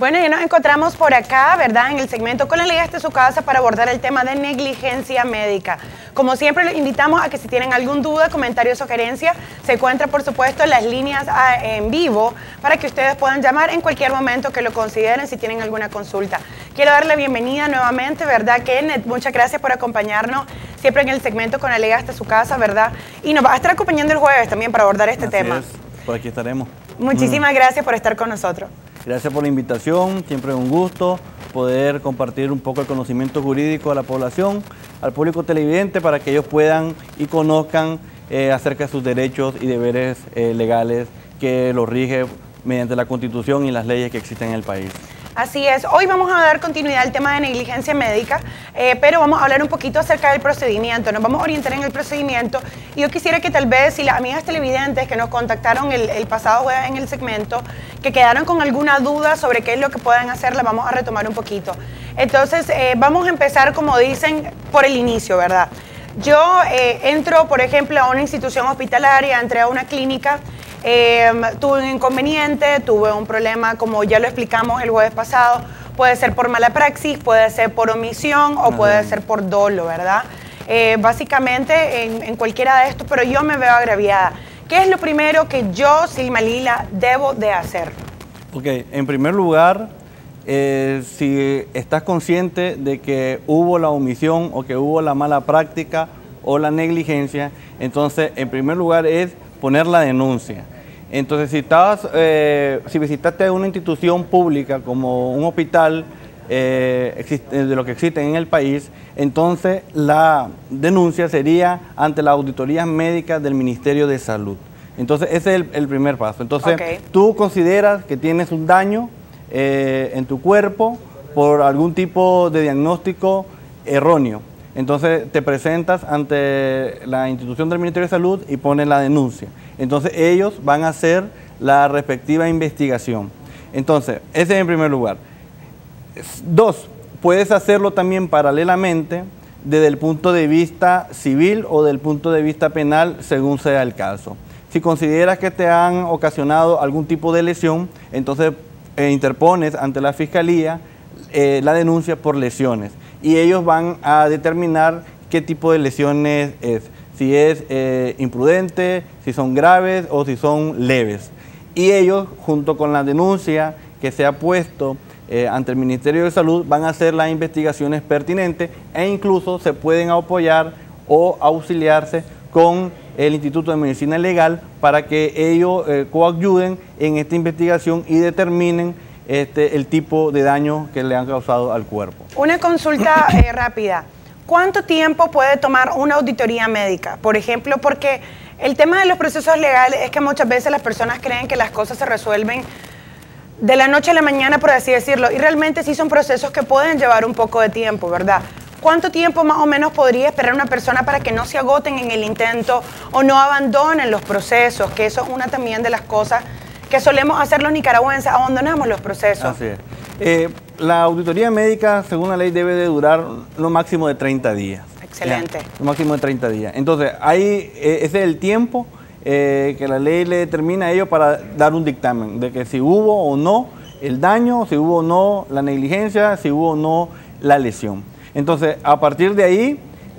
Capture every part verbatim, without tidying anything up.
Bueno, ya nos encontramos por acá, ¿verdad? En el segmento Con la Liga de su casa para abordar el tema de negligencia médica. Como siempre, los invitamos a que si tienen alguna duda, comentario o sugerencia, se encuentran, por supuesto, las líneas en vivo para que ustedes puedan llamar en cualquier momento que lo consideren si tienen alguna consulta. Quiero darle la bienvenida nuevamente, ¿verdad, Kenneth? Muchas gracias por acompañarnos siempre en el segmento Con la Liga hasta su casa, ¿verdad? Y nos va a estar acompañando el jueves también para abordar este Así tema. Es. Por aquí estaremos. Muchísimas mm. gracias por estar con nosotros. Gracias por la invitación, siempre es un gusto poder compartir un poco el conocimiento jurídico a la población, al público televidente, para que ellos puedan y conozcan eh, acerca de sus derechos y deberes eh, legales que los rige mediante la Constitución y las leyes que existen en el país. Así es. Hoy vamos a dar continuidad al tema de negligencia médica, eh, pero vamos a hablar un poquito acerca del procedimiento. Nos vamos a orientar en el procedimiento y yo quisiera que tal vez, si las amigas televidentes que nos contactaron el, el pasado jueves en el segmento, que quedaron con alguna duda sobre qué es lo que pueden hacer, la vamos a retomar un poquito. Entonces, eh, vamos a empezar, como dicen, por el inicio, ¿verdad? Yo eh, entro, por ejemplo, a una institución hospitalaria, entré a una clínica. Eh, tuve un inconveniente, tuve un problema, como ya lo explicamos el jueves pasado, puede ser por mala praxis, puede ser por omisión o puede ser por dolo, ¿verdad? Eh, básicamente en, en cualquiera de estos, pero yo me veo agraviada. ¿Qué es lo primero que yo, Silma Lila, debo de hacer? Ok, en primer lugar, eh, si estás consciente de que hubo la omisión o que hubo la mala práctica o la negligencia, entonces en primer lugar es poner la denuncia. Entonces, si, estabas, eh, si visitaste una institución pública como un hospital eh, existe, de lo que existen en el país, entonces la denuncia sería ante las auditorías médicas del Ministerio de Salud. Entonces, ese es el, el primer paso. Entonces, okay. Tú consideras que tienes un daño eh, en tu cuerpo por algún tipo de diagnóstico erróneo. Entonces te presentas ante la institución del Ministerio de Salud y pones la denuncia. Entonces ellos van a hacer la respectiva investigación. Entonces, ese es en primer lugar. Dos, puedes hacerlo también paralelamente desde el punto de vista civil o del punto de vista penal, según sea el caso. Si consideras que te han ocasionado algún tipo de lesión, entonces eh, interpones ante la Fiscalía eh, la denuncia por lesiones. Y ellos van a determinar qué tipo de lesiones es, si es eh, imprudente, si son graves o si son leves. Y ellos, junto con la denuncia que se ha puesto eh, ante el Ministerio de Salud, van a hacer las investigaciones pertinentes e incluso se pueden apoyar o auxiliarse con el Instituto de Medicina Legal para que ellos eh, coadyuden en esta investigación y determinen Este, el tipo de daño que le han causado al cuerpo. Una consulta eh, rápida. ¿Cuánto tiempo puede tomar una auditoría médica? Por ejemplo, porque el tema de los procesos legales es que muchas veces las personas creen que las cosas se resuelven de la noche a la mañana, por así decirlo, y realmente sí son procesos que pueden llevar un poco de tiempo, ¿verdad? ¿Cuánto tiempo más o menos podría esperar una persona para que no se agoten en el intento o no abandonen los procesos? Que eso es una también de las cosas que solemos hacer los nicaragüenses, abandonamos los procesos. Así es. Eh, la auditoría médica, según la ley, debe de durar lo máximo de treinta días. Excelente. Ya, lo máximo de treinta días. Entonces, ahí eh, ese es el tiempo eh, que la ley le determina a ellos para dar un dictamen, de que si hubo o no el daño, si hubo o no la negligencia, si hubo o no la lesión. Entonces, a partir de ahí,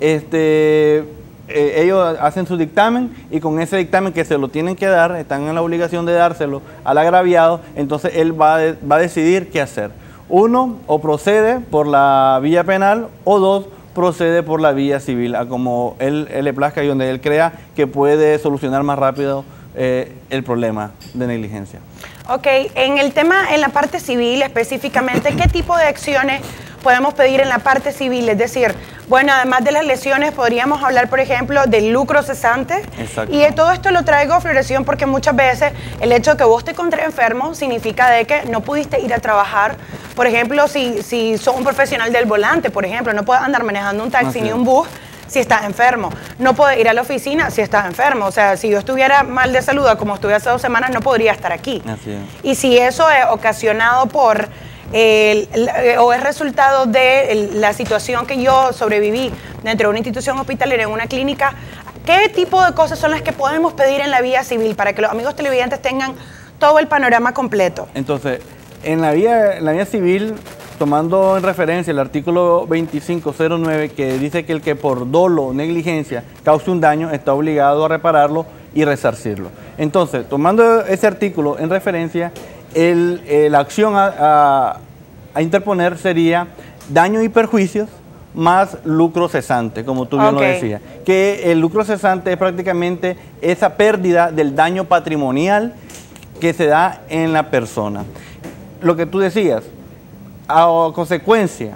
este... Eh, ellos hacen su dictamen y con ese dictamen que se lo tienen que dar, están en la obligación de dárselo al agraviado, entonces él va, de, va a decidir qué hacer. Uno, o procede por la vía penal, o dos, procede por la vía civil, a como él, él le plazca y donde él crea que puede solucionar más rápido eh, el problema de negligencia. Ok, en el tema, en la parte civil específicamente, ¿qué tipo de acciones podemos pedir en la parte civil? Es decir, bueno, además de las lesiones, podríamos hablar, por ejemplo, del lucro cesante. Exacto. Y de todo esto lo traigo a floración porque muchas veces el hecho de que vos te encontrés enfermo significa de que no pudiste ir a trabajar. Por ejemplo, si, si sos un profesional del volante, por ejemplo, no puedes andar manejando un taxi ni un bus si estás enfermo. No puedes ir a la oficina si estás enfermo. O sea, si yo estuviera mal de salud, como estuve hace dos semanas, no podría estar aquí. Así es. Y si eso es ocasionado por... El, el, o es resultado de el, la situación que yo sobreviví dentro de una institución hospitalaria, en una clínica, ¿qué tipo de cosas son las que podemos pedir en la vía civil para que los amigos televidentes tengan todo el panorama completo? Entonces, en la vía, en la vía civil, tomando en referencia el artículo veinticinco cero nueve, que dice que el que por dolo o negligencia cause un daño está obligado a repararlo y resarcirlo. Entonces, tomando ese artículo en referencia, el, eh, la acción a, a, a interponer sería daños y perjuicios más lucro cesante, como tú bien okay. lo decías. Que el lucro cesante es prácticamente esa pérdida del daño patrimonial que se da en la persona. Lo que tú decías, a consecuencia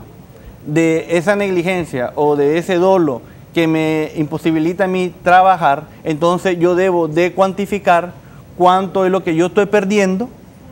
de esa negligencia o de ese dolo que me imposibilita a mí trabajar, entonces yo debo de cuantificar cuánto es lo que yo estoy perdiendo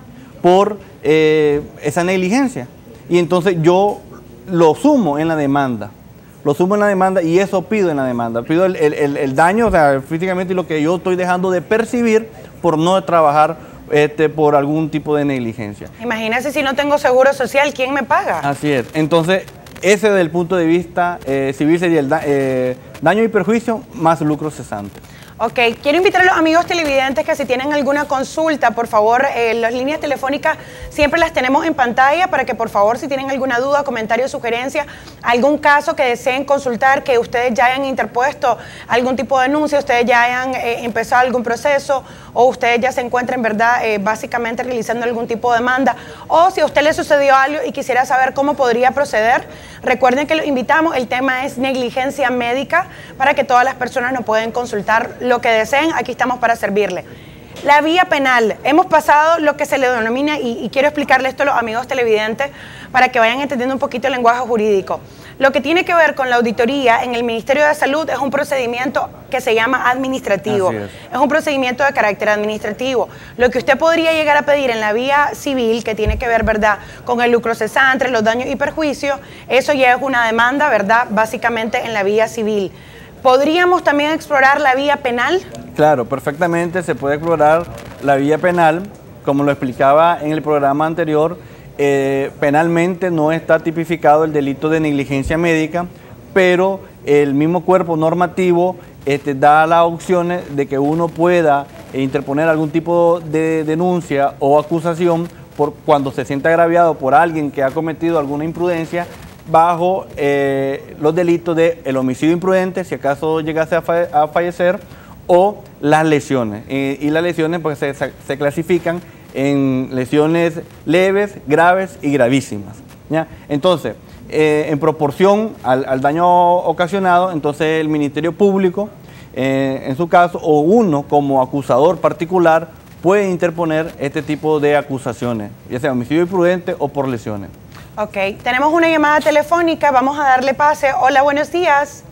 por eh, esa negligencia. Y entonces yo lo sumo en la demanda, lo sumo en la demanda y eso pido en la demanda. Pido el, el, el daño, o sea, físicamente lo que yo estoy dejando de percibir por no trabajar este, por algún tipo de negligencia. Imagínese si no tengo seguro social, ¿quién me paga? Así es. Entonces, ese desde el punto de vista eh, civil sería el da eh, daño y perjuicio más lucro cesante. Ok, quiero invitar a los amigos televidentes que si tienen alguna consulta, por favor, eh, las líneas telefónicas siempre las tenemos en pantalla para que por favor si tienen alguna duda, comentario, sugerencia, algún caso que deseen consultar, que ustedes ya hayan interpuesto algún tipo de denuncia, ustedes ya hayan eh, empezado algún proceso o ustedes ya se encuentren, ¿verdad?, eh, básicamente realizando algún tipo de demanda, o si a usted le sucedió algo y quisiera saber cómo podría proceder, recuerden que los invitamos, el tema es negligencia médica para que todas las personas nos pueden consultar lo que deseen, aquí estamos para servirle. La vía penal, hemos pasado lo que se le denomina, y, y quiero explicarle esto a los amigos televidentes para que vayan entendiendo un poquito el lenguaje jurídico. Lo que tiene que ver con la auditoría en el Ministerio de Salud es un procedimiento que se llama administrativo. Es. es un procedimiento de carácter administrativo. Lo que usted podría llegar a pedir en la vía civil, que tiene que ver, ¿verdad?, con el lucro cesante, los daños y perjuicios, eso ya es una demanda, ¿verdad?, básicamente en la vía civil. ¿Podríamos también explorar la vía penal? Claro, perfectamente se puede explorar la vía penal, como lo explicaba en el programa anterior. Eh, penalmente no está tipificado el delito de negligencia médica, pero el mismo cuerpo normativo este, da las opciones de que uno pueda interponer algún tipo de denuncia o acusación por cuando se sienta agraviado por alguien que ha cometido alguna imprudencia bajo eh, los delitos de el homicidio imprudente, si acaso llegase a, fa a fallecer, o las lesiones. Eh, y las lesiones pues, se, se clasifican en lesiones leves, graves y gravísimas, ¿ya? Entonces, eh, en proporción al, al daño ocasionado, entonces el Ministerio Público, eh, en su caso, o uno como acusador particular, puede interponer este tipo de acusaciones, ya sea homicidio imprudente o por lesiones. Ok, tenemos una llamada telefónica, vamos a darle pase. Hola, buenos días.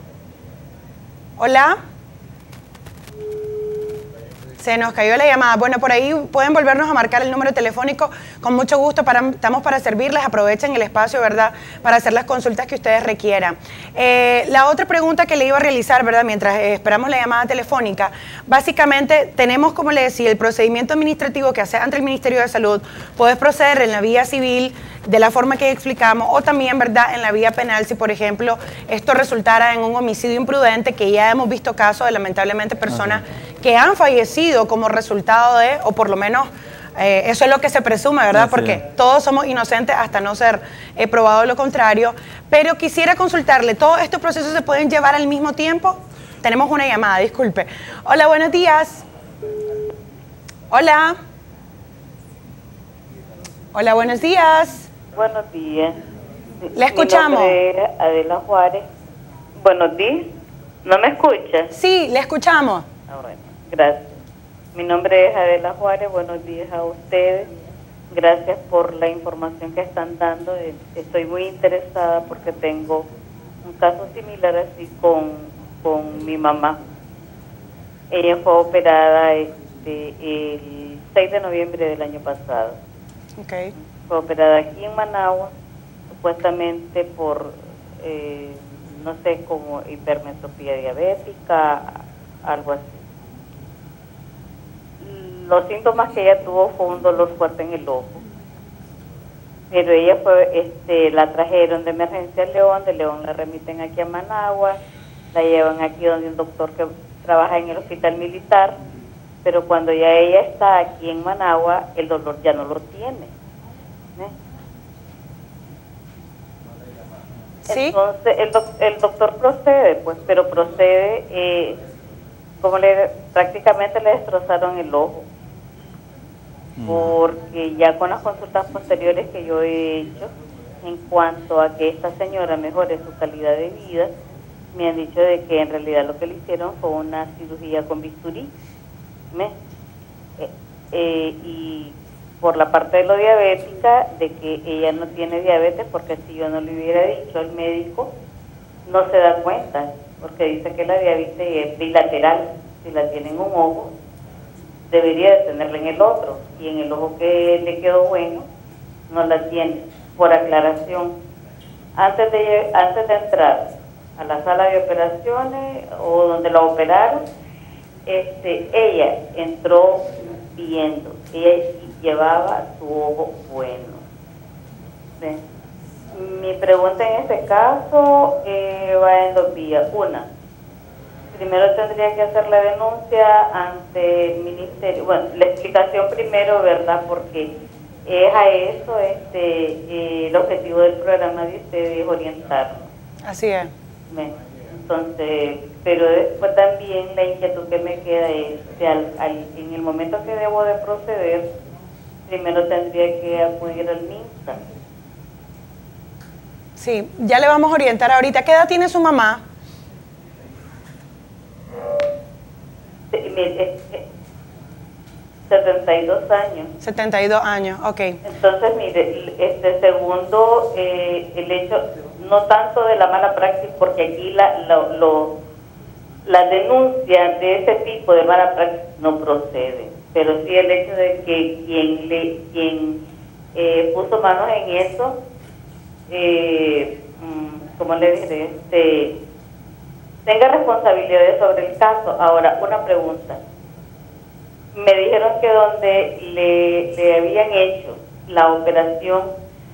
Hola. Se nos cayó la llamada. Bueno, por ahí pueden volvernos a marcar el número telefónico con mucho gusto. Para, estamos para servirles. Aprovechen el espacio, ¿verdad?, para hacer las consultas que ustedes requieran. Eh, la otra pregunta que le iba a realizar, ¿verdad?, mientras eh, esperamos la llamada telefónica, básicamente tenemos, como le decía, el procedimiento administrativo que hace ante el Ministerio de Salud. Puedes proceder en la vía civil de la forma que explicamos, o también, ¿verdad?, en la vía penal, si por ejemplo esto resultara en un homicidio imprudente, que ya hemos visto casos de lamentablemente personas uh-huh. que han fallecido como resultado de, o por lo menos eh, eso es lo que se presume, ¿verdad? Así Porque es. todos somos inocentes hasta no ser eh, probado lo contrario. Pero quisiera consultarle, ¿todos estos procesos se pueden llevar al mismo tiempo? Tenemos una llamada, disculpe. Hola, buenos días. Hola. Hola, buenos días. Buenos días. Le escuchamos. Mi nombre es Adela Juárez. Buenos días. ¿No me escucha? Sí, le escuchamos. Ah, bueno, gracias. Mi nombre es Adela Juárez. Buenos días a ustedes. Gracias por la información que están dando. Estoy muy interesada porque tengo un caso similar así con, con mi mamá. Ella fue operada este, el seis de noviembre del año pasado. Okay. Fue operada aquí en Managua, supuestamente por, eh, no sé, como hipermetropía diabética, algo así. Los síntomas que ella tuvo fue un dolor fuerte en el ojo. Pero ella fue, este, la trajeron de emergencia a León, de León la remiten aquí a Managua, la llevan aquí donde un doctor que trabaja en el hospital militar, pero cuando ya ella está aquí en Managua, el dolor ya no lo tiene. ¿Sí? Entonces, el, doc, el doctor procede, pues, pero procede, eh, como le prácticamente le destrozaron el ojo. Porque ya con las consultas posteriores que yo he hecho, en cuanto a que esta señora mejore su calidad de vida, me han dicho de que en realidad lo que le hicieron fue una cirugía con bisturí. ¿Me? Eh, eh, y por la parte de lo diabética, de que ella no tiene diabetes, porque si yo no le hubiera dicho al médico, no se da cuenta, porque dice que la diabetes es bilateral. Si la tiene en un ojo, debería de tenerla en el otro, y en el ojo que le quedó bueno, no la tiene. Por aclaración, antes de, antes de entrar a la sala de operaciones o donde la operaron, este, ella entró viendo, ella llevaba su ojo bueno. ¿Ven? Mi pregunta en este caso eh, va en dos vías. Una, primero tendría que hacer la denuncia ante el ministerio. Bueno, la explicación primero, ¿verdad? Porque es a eso este eh, el objetivo del programa de ustedes, es orientarnos. Así es. Entonces, pero después también la inquietud que me queda es que al, al, en el momento que debo de proceder, primero tendría que acudir al MINSA. Sí, ya le vamos a orientar ahorita. ¿Qué edad tiene su mamá? setenta y dos años. setenta y dos años, ok. Entonces, mire, este segundo, eh, el hecho, no tanto de la mala praxis, porque aquí la, lo, lo, la denuncia de ese tipo de mala praxis no procede, pero sí el hecho de que quien, le, quien eh, puso manos en eso, eh, como le dije, este, tenga responsabilidades sobre el caso. Ahora, una pregunta. Me dijeron que donde le, le habían hecho la operación,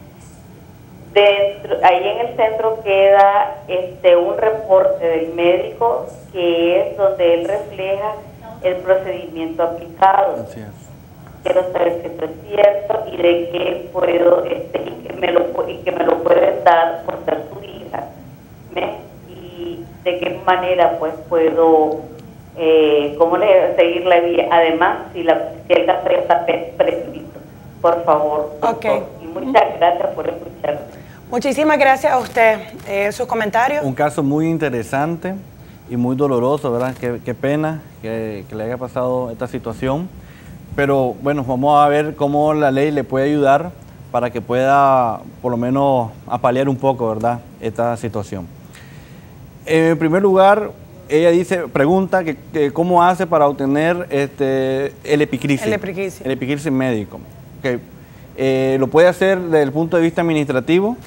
dentro, ahí en el centro queda este un reporte del médico que es donde él refleja el procedimiento aplicado. Así es. Quiero saber si esto es cierto y de qué puedo, este, y que me lo, y que me lo pueden dar por ser su hija. ¿Me? Y de qué manera pues puedo Eh, cómo le seguir la vía, además si, la, si el caso ya está prescrito, por favor. Okay. Y muchas gracias por escucharme. Muchísimas gracias a usted. Eh, sus comentarios. Un caso muy interesante y muy doloroso, ¿verdad? Qué, qué pena que, que le haya pasado esta situación, pero bueno, vamos a ver cómo la ley le puede ayudar para que pueda por lo menos apalear un poco, ¿verdad?, esta situación. En primer lugar, ella dice, pregunta que, que cómo hace para obtener este, el epicrisis. El epicrisis. El epicrisis médico. Okay. Eh, lo puede hacer desde el punto de vista administrativo,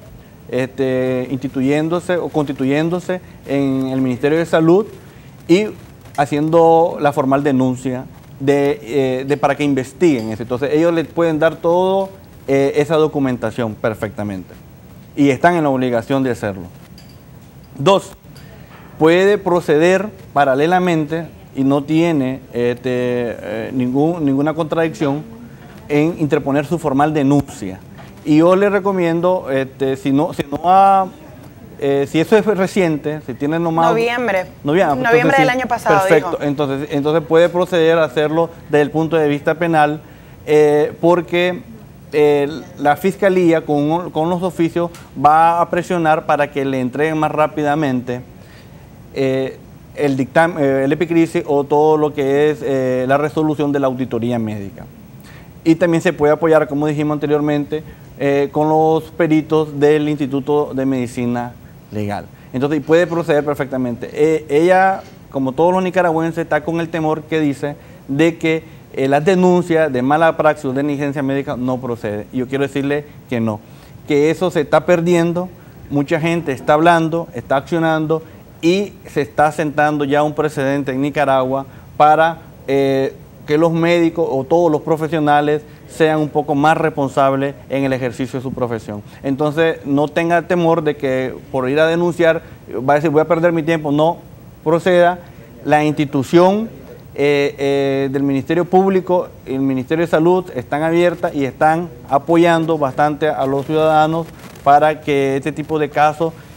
este, instituyéndose o constituyéndose en el Ministerio de Salud y haciendo la formal denuncia de, eh, de para que investiguen eso. Entonces ellos les pueden dar toda eh, esa documentación perfectamente y están en la obligación de hacerlo. Dos, puede proceder paralelamente y no tiene este, eh, ningún, ninguna contradicción en interponer su formal denuncia. Y yo le recomiendo, este, si no, si no ha, eh, si eso es reciente, si tiene nomás... Noviembre. Noviembre, Noviembre entonces, del sí, año pasado, perfecto, dijo. entonces, entonces puede proceder a hacerlo desde el punto de vista penal, eh, porque eh, la Fiscalía con, con los oficios va a presionar para que le entreguen más rápidamente Eh, el dictamen, eh, el epicrisis o todo lo que es eh, la resolución de la auditoría médica. Y también se puede apoyar, como dijimos anteriormente, eh, con los peritos del Instituto de Medicina Legal. Entonces puede proceder perfectamente. Eh, ella, como todos los nicaragüenses, está con el temor que dice de que eh, las denuncias de mala praxis o de negligencia médica no procede. Y yo quiero decirle que no, que eso se está perdiendo, mucha gente está hablando, está accionando, y se está sentando ya un precedente en Nicaragua para eh, que los médicos o todos los profesionales sean un poco más responsables en el ejercicio de su profesión. Entonces, no tenga temor de que por ir a denunciar va a decir voy a perder mi tiempo. No, proceda. La institución eh, eh, del Ministerio Público y el Ministerio de Salud están abiertas y están apoyando bastante a los ciudadanos para que este tipo de casos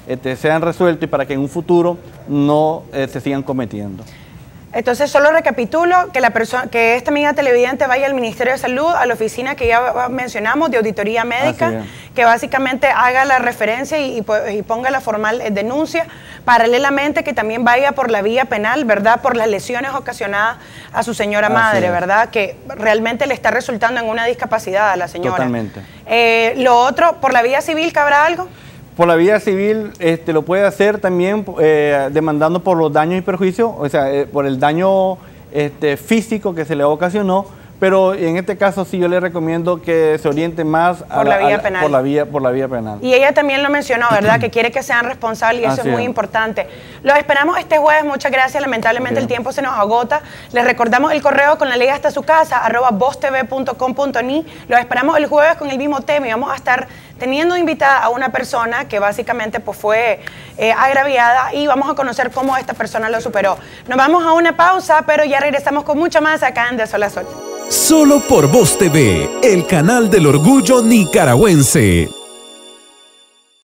este, sean resueltos y para que en un futuro no eh, se sigan cometiendo. Entonces, solo recapitulo que la persona, que esta amiga televidente vaya al Ministerio de Salud, a la oficina que ya mencionamos de auditoría médica, que básicamente haga la referencia y, y, y ponga la formal denuncia, paralelamente que también vaya por la vía penal, ¿verdad? Por las lesiones ocasionadas a su señora Así madre, es. ¿verdad? Que realmente le está resultando en una discapacidad a la señora. Totalmente. Eh, lo otro, por la vía civil, ¿cabrá algo? Por la vía civil este, lo puede hacer también eh, demandando por los daños y perjuicios, o sea, eh, por el daño este, físico que se le ocasionó, pero en este caso sí yo le recomiendo que se oriente más por, a la, la, vía a, penal. Por, la vía, por la vía penal. Y ella también lo mencionó, ¿verdad? Que quiere que sean responsables y eso Así es muy es. importante. Los esperamos este jueves, muchas gracias. Lamentablemente Bien. el tiempo se nos agota. Les recordamos el correo con la ley hasta su casa, arroba vostv punto com punto ni. Los esperamos el jueves con el mismo tema y vamos a estar teniendo invitada a una persona que básicamente pues, fue eh, agraviada y vamos a conocer cómo esta persona lo superó. Nos vamos a una pausa, pero ya regresamos con mucho más acá en De Sol a Sol. Solo por Voz T V, el canal del orgullo nicaragüense.